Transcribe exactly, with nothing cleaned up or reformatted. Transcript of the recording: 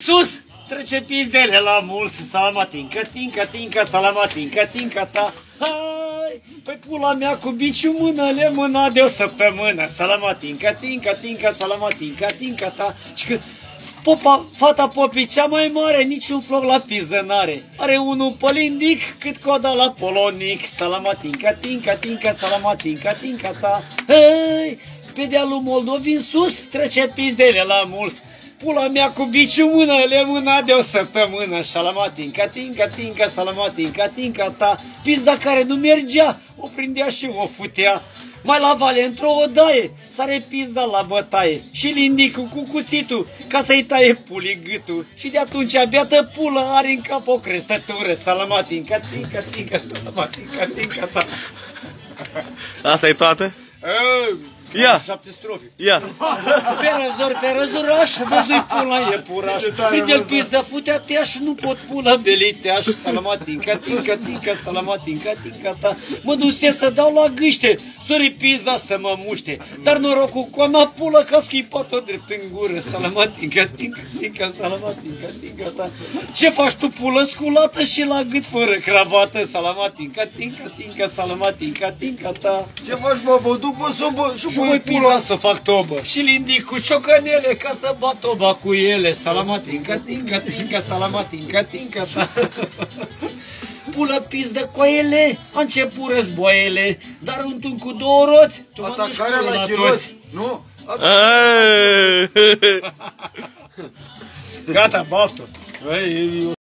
Sus! Trece pizdele la mulți, salama tincă, tincă, tincă, salama tincă, tincă ta. Hai, păi pula mea cu biciu mână, le mâna de o săptămână. Salama tincă, tincă, tincă, salama tincă, tincă ta. Și că popa, fata popii cea mai mare, niciun floc la pizdă n-are. Are unul pălindic, cât coda la polonic. Salama tincă, tincă, tincă, salama tincă, tincă ta. Hai, pe dealul Moldovin sus, trece pizdele la mulți. Pula mea cu biciu mână, le mâna de o săptămână. Șalama tinca, tinca, tinca, salama tinca, tinca ta. Pizda care nu mergea, o prindea și o futea. Mai la vale într-o odaie, sare pizda la bătaie. Și lindicul cu cuțitul, ca să-i taie pulii gâtul. Și de atunci beată pulă are în cap o crestătură. Salama tinca, tinca, tinca, salama tinca, tinca ta. Asta e toată? Ia! Șapte strofe. Ia! Pe răzor, pe răzuraș, văzui pula iepuraș. Prinde-l pizdă, futea teaș, nu pot pula beliteaș. Salama tinca, tinca, tinca, salama tinca, tinca ta. Mă duse să dau la gâște, sori pizda să mă muște. Dar norocul cu ana pulă, că a scuipat-o drept în gură. Salama tinca, tinca, tinca, salama tinca, tinca ta. Ce faci tu, pulă sculată și la gât fără cravată? Salama tinca, tinca, tinca, salama tinca, tinca ta. Ce faci, bă, după sobă și voi pula să fac tobă. Și lindic cu ciocănele ca să bat toba cu ele. Salama tinca, tinca, tinca, salama tinca, tinca ta. Pulă pizdă coaiele, a început războaiele, dar un tun cu două roți, tu mă duci Atacarea la chiroți, nu? Gata, baftă.